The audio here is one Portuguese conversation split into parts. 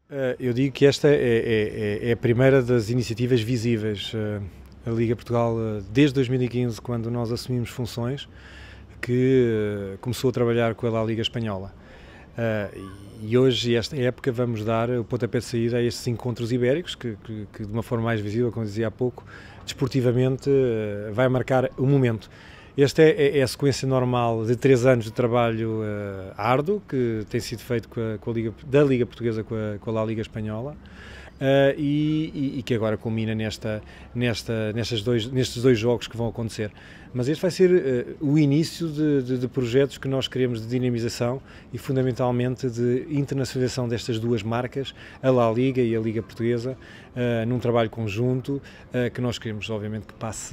Eu digo que esta é a primeira das iniciativas visíveis. A Liga Portugal, desde 2015, quando nós assumimos funções, que começou a trabalhar com a La Liga Espanhola. E hoje, esta época, vamos dar o pontapé de saída a estes encontros ibéricos, que de uma forma mais visível, como dizia há pouco, desportivamente vai marcar o momento. Esta é a sequência normal de 3 anos de trabalho árduo, que tem sido feito da Liga Portuguesa com a La Liga Espanhola, e que agora culmina nestes dois jogos que vão acontecer. Mas este vai ser o início de projetos que nós queremos de dinamização e fundamentalmente de internacionalização destas duas marcas, a La Liga e a Liga Portuguesa, num trabalho conjunto que nós queremos, obviamente, que passe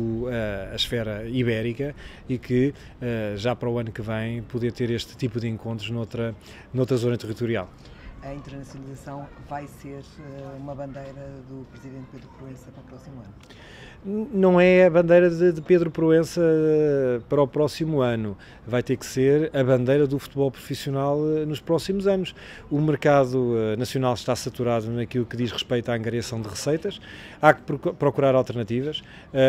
a esfera ibérica e que já para o ano que vem poder ter este tipo de encontros noutra zona territorial. A internacionalização vai ser uma bandeira do Presidente Pedro Proença para o próximo ano? Não é a bandeira de Pedro Proença para o próximo ano, vai ter que ser a bandeira do futebol profissional nos próximos anos. O mercado nacional está saturado naquilo que diz respeito à angariação de receitas, há que procurar alternativas.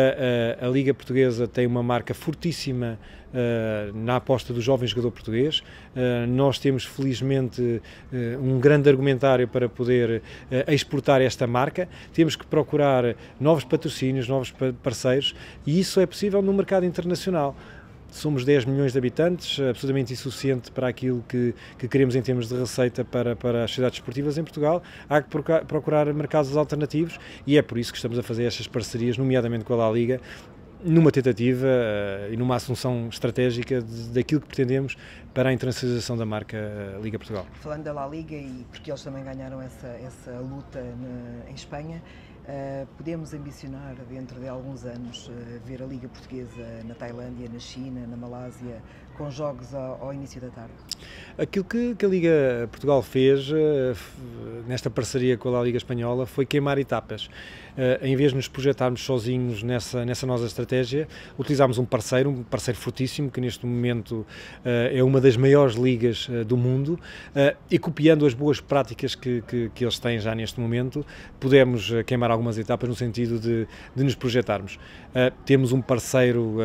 A Liga Portuguesa tem uma marca fortíssima na aposta do jovem jogador português. Nós temos felizmente um grande argumentário para poder exportar esta marca. Temos que procurar novos patrocínios, novos parceiros, e isso é possível no mercado internacional. Somos 10 milhões de habitantes, absolutamente insuficiente para aquilo que queremos em termos de receita para as sociedades desportivas em Portugal. Há que procurar mercados alternativos e é por isso que estamos a fazer estas parcerias, nomeadamente com a La Liga, numa tentativa e numa assunção estratégica daquilo que pretendemos para a internacionalização da marca Liga Portugal. Falando da La Liga, e porque eles também ganharam essa luta em Espanha, podemos ambicionar dentro de alguns anos ver a Liga Portuguesa na Tailândia, na China, na Malásia, com jogos ao início da tarde? Aquilo que a Liga Portugal fez nesta parceria com a La Liga Espanhola foi queimar etapas. Em vez de nos projetarmos sozinhos nessa nossa estratégia, utilizámos um parceiro fortíssimo, que neste momento é uma das maiores ligas do mundo, e copiando as boas práticas que eles têm já neste momento, pudemos queimar algumas etapas no sentido de nos projetarmos. Temos um parceiro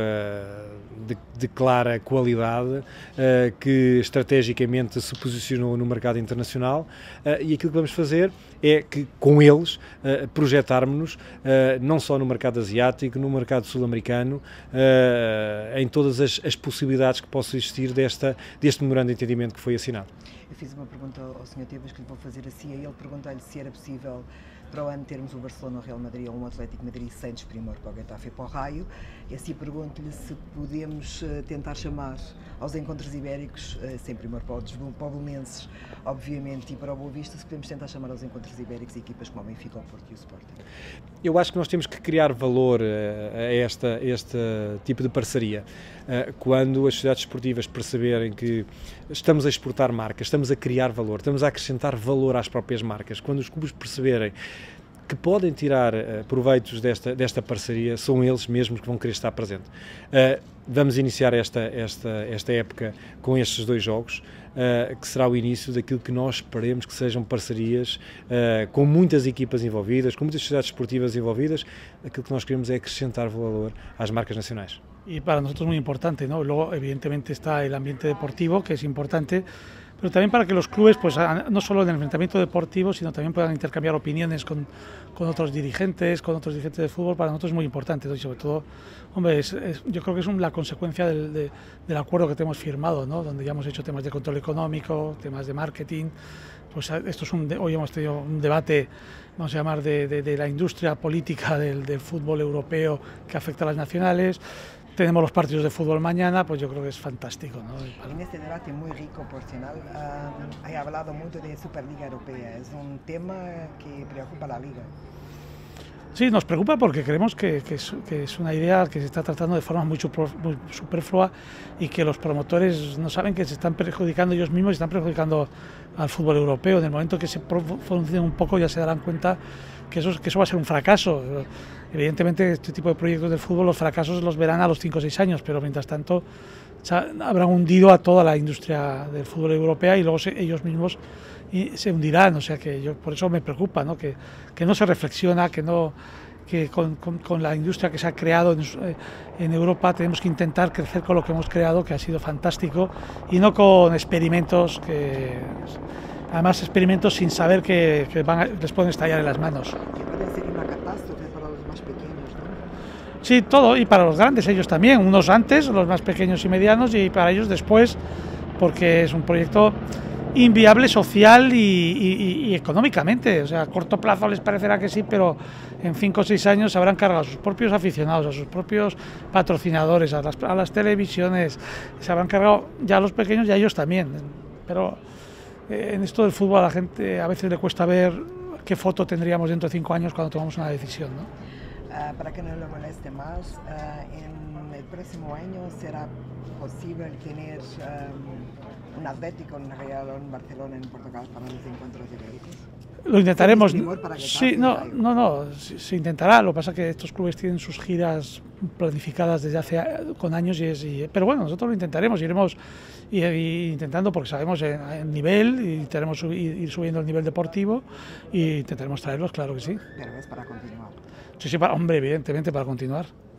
de clara qualidade, que estrategicamente se posicionou no mercado internacional, e aquilo que vamos fazer é que com eles projetarmos-nos não só no mercado asiático, no mercado sul-americano, em todas as possibilidades que possam existir deste memorando de entendimento que foi assinado. Eu fiz uma pergunta ao Sr. Tebas que lhe vou fazer assim, e ele perguntou-lhe se era possível para o ano termos o Barcelona, o Real Madrid ou um Atlético Madrid sem desprimor para o Getafe e para o Raio, e assim pergunto-lhe se podemos tentar chamar aos encontros ibéricos, sem primor para o Belenenses, obviamente, e para o Boa Vista, se podemos tentar chamar aos encontros ibéricos equipas como o Benfica, o Porto e o Sporting. Eu acho que nós temos que criar valor a este tipo de parceria. Quando as sociedades esportivas perceberem que estamos a exportar marcas, estamos a criar valor, estamos a acrescentar valor às próprias marcas, quando os clubes perceberem que podem tirar proveitos desta parceria, são eles mesmos que vão querer estar presentes. Vamos iniciar esta época com estes dois jogos, que será o início daquilo que nós esperemos que sejam parcerias com muitas equipas envolvidas, com muitas sociedades esportivas envolvidas. Aquilo que nós queremos é acrescentar valor às marcas nacionais. Y para nosotros muy importante, ¿no? Luego, evidentemente, está el ambiente deportivo, que es importante, pero también para que los clubes, pues no solo en el enfrentamiento deportivo, sino también puedan intercambiar opiniones con otros dirigentes de fútbol. Para nosotros es muy importante, ¿no? Y sobre todo, hombre, yo creo que es la consecuencia del acuerdo que tenemos firmado, ¿no? Donde ya hemos hecho temas de control económico, temas de marketing. Pues esto es hoy hemos tenido un debate, vamos a llamar, de la industria política del fútbol europeo que afecta a las nacionales. Tenemos los partidos de fútbol mañana, pues yo creo que es fantástico, ¿no? En este debate muy rico, por sinal, he hablado mucho de Superliga Europea. Es un tema que preocupa a la Liga. Sí, nos preocupa porque creemos que es una idea que se está tratando de forma muy superflua y que los promotores no saben que se están perjudicando ellos mismos y están perjudicando al fútbol europeo. En el momento que se pronuncien un poco ya se darán cuenta que eso va a ser un fracaso. Evidentemente, este tipo de proyectos del fútbol, los fracasos los verán a los 5 o 6 años, pero mientras tanto habrán hundido a toda la industria del fútbol europea y luego ellos mismos se hundirán. O sea que yo por eso me preocupa, ¿no? Que no se reflexiona, que con la industria que se ha creado en Europa tenemos que intentar crecer con lo que hemos creado, que ha sido fantástico, y no con experimentos además experimentos sin saber que les pueden estallar en las manos. Que puede ser una catástrofe para los más pequeños, ¿no? Sí, todo, y para los grandes ellos también, unos antes, los más pequeños y medianos, y para ellos después, porque es un proyecto inviable social y económicamente. O sea, a corto plazo les parecerá que sí, pero en 5 o 6 años se habrán cargado a sus propios aficionados, a sus propios patrocinadores, a las televisiones, se habrán cargado ya a los pequeños y a ellos también. Pero en esto del fútbol a la gente a veces le cuesta ver qué foto tendríamos dentro de 5 años cuando tomamos una decisión, ¿no? Para que no lo moleste más, en el próximo año será posible tener un Atlético, un Real o un Barcelona en Portugal para los encuentros ibéricos. Lo intentaremos. Sí, se intentará. Lo que pasa es que estos clubes tienen sus giras planificadas desde con años, pero bueno, nosotros lo intentaremos, iremos intentando porque sabemos el nivel y intentaremos ir subiendo el nivel deportivo y intentaremos traerlos, claro que sí. Pero es para continuar. Sí, hombre, evidentemente para continuar.